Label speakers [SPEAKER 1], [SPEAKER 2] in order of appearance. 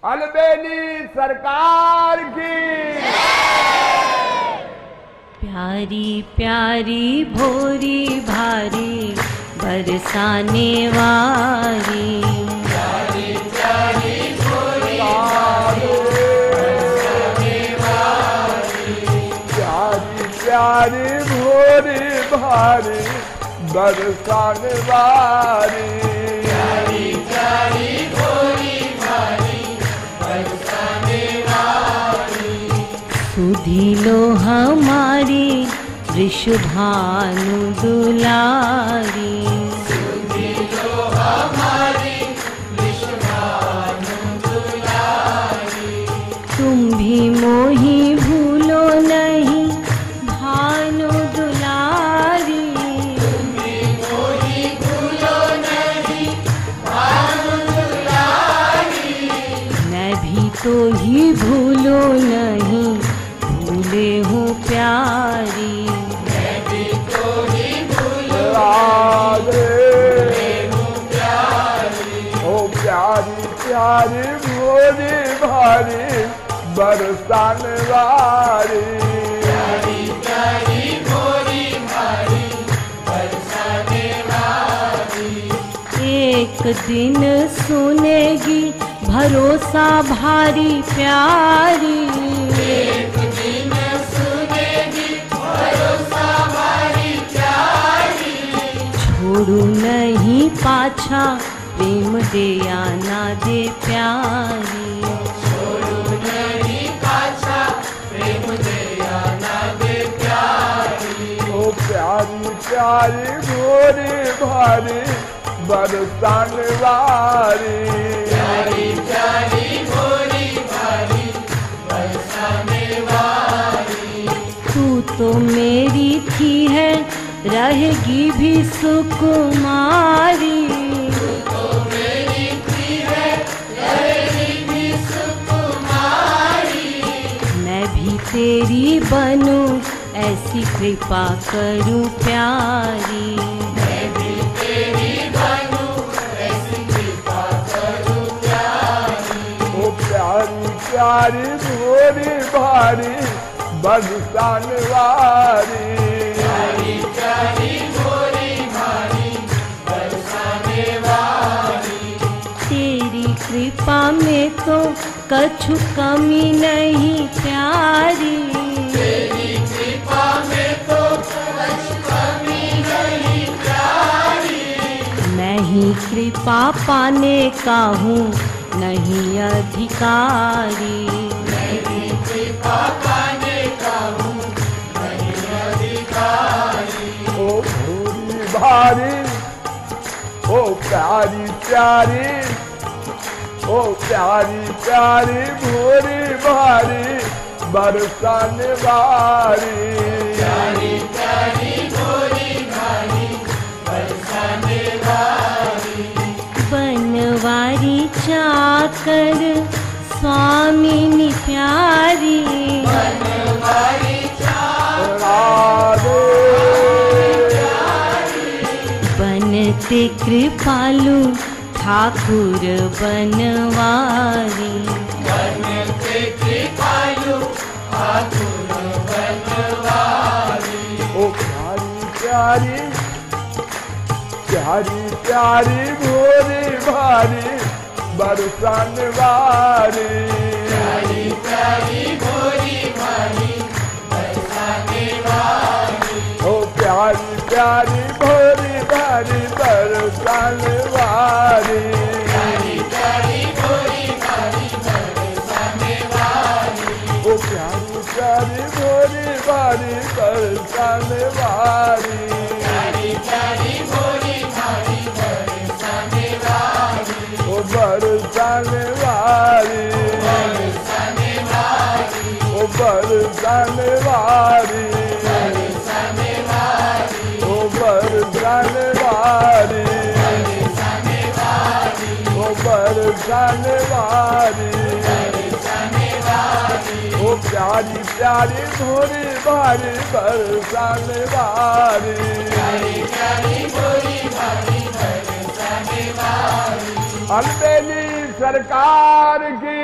[SPEAKER 1] अलबेली सरकार की।
[SPEAKER 2] प्यारी प्यारी भोरी भारी बरसाने वाली,
[SPEAKER 3] प्यारी प्यारी भोरी भारी बरसाने वाली,
[SPEAKER 1] प्यारी प्यारी भोरी भारी बरसाने वाली,
[SPEAKER 3] प्यारी प्यारी भोरी भारी बरसाने वाली।
[SPEAKER 2] सुधी लो हमारी वृषभानु दुलारी,
[SPEAKER 3] सुधी लो हमारी वृषभानु दुलारी,
[SPEAKER 2] तुम भी मोही भूलो नहीं भानु दुलारी,
[SPEAKER 3] तुम भी मोही भूलो नहीं भानु दुलारी,
[SPEAKER 2] मैं भी तो ही भूलो नहीं भूले हूँ प्यारी,
[SPEAKER 3] मैं भी तो ही भूलो
[SPEAKER 1] राधे
[SPEAKER 3] हूँ प्यारी।
[SPEAKER 1] ओ प्यारी प्यारी भोरी भारी बरसाने वाली,
[SPEAKER 3] प्यारी प्यारी भोरी भारी बरसाने वाली,
[SPEAKER 2] एक दिन सुनेगी भरोसा भारी प्यारी,
[SPEAKER 3] एक दिन सुनेगी भरोसा भारी प्यारी,
[SPEAKER 2] छोड़ू नहीं पाछा प्रेम दे या ना दे प्यारी,
[SPEAKER 3] छोड़ू नहीं पाछा प्रेम दे या ना दे प्यारी।
[SPEAKER 1] ओ प्यारी प्यारी भोरी भारी बरसाने वाली,
[SPEAKER 3] प्यारी प्यारी भोरी भारी बरसाने वाली,
[SPEAKER 2] तू तो मेरी थी है रहेगी भी सुकुमारी,
[SPEAKER 3] तो मेरी थी है रहेगी भी सुकुमारी,
[SPEAKER 2] मैं भी तेरी बनूं ऐसी कृपा करूं प्यारी,
[SPEAKER 3] मैं भी तेरी बनूं ऐसी कृपा करूं प्यारी।
[SPEAKER 1] ओ प्यारी प्यारी भोरी भारी बरसाने वाली,
[SPEAKER 3] प्यारी प्यारी भोरी भारी बरसाने वाली,
[SPEAKER 2] तेरी कृपा में तो कछु कमी नहीं प्यारी,
[SPEAKER 3] तेरी कृपा में तो कुछ कमी नहीं प्यारी,
[SPEAKER 2] मैं ही कृपा पाने का हूँ नहीं अधिकारी,
[SPEAKER 3] मेरी कृपा पाने का हूँ नहीं अधिकारी।
[SPEAKER 1] ओ भोरी भारी ओ प्यारी प्यारी ओ प्यारी प्यारी भोरी भारी बरसाने वाली,
[SPEAKER 3] प्यारी प्यारी भोरी भारी बरसाने वाली,
[SPEAKER 2] बनवारी चाकर स्वामिनी प्यारी,
[SPEAKER 3] बनवारी
[SPEAKER 1] राधे
[SPEAKER 2] बनते कृपालु ठाकुर बनवारी,
[SPEAKER 3] बनते कृपालु ठाकुर बनवारी,
[SPEAKER 1] ओ प्यारी प्यारी प्यारी प्यारी भोरी भारी बरसाने वाली,
[SPEAKER 3] प्यारी प्यारी भोरी भारी बरसाने वाली,
[SPEAKER 1] ओ प्यारी प्यारी भोरी भारी बरसाने वाली,
[SPEAKER 3] प्यारी प्यारी भोरी भारी बरसाने वाली,
[SPEAKER 1] ओ प्यारी प्यारी भोरी भारी बरसाने वाली,
[SPEAKER 3] प्यारी प्यारी भोरी भारी बरसाने वाली,
[SPEAKER 1] ओ बरसाने वाली,
[SPEAKER 3] बरसाने वाली,
[SPEAKER 1] ओ बरसाने वाली,
[SPEAKER 3] बरसाने वाली,
[SPEAKER 1] ओ बरसाने वाली,
[SPEAKER 3] बरसाने वाली,
[SPEAKER 1] ओ बरसाने वाली,
[SPEAKER 3] बरसाने वाली,
[SPEAKER 1] ओ प्यारी प्यारी भोरी भारी बरसाने वाली,
[SPEAKER 3] प्यारी प्यारी भोरी भारी बरसाने वाली।
[SPEAKER 1] अलबेली सरकार की।